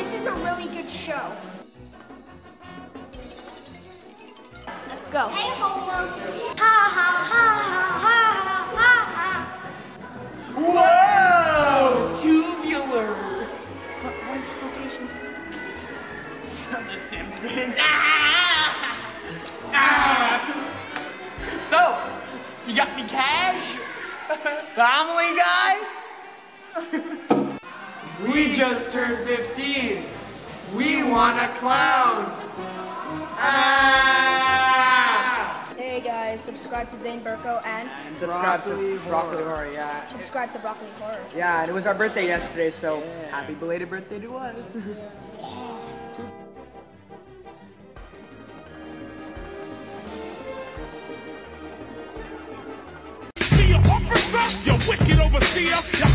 this is a really good show. Go. Hey, Homer. Ha ha ha ha ha ha ha. Whoa! Tubular. What is this location supposed to be? From The Simpsons. So, you got any cash? Family Guy? We just turned 15. We want a clown. Hey guys, subscribe to Zane Burko and Subscribe to Broccoli Horror, yeah. subscribe to Broccoli Horror. Yeah, and it was our birthday yesterday, so happy belated birthday to us. Officer, you wicked overseer.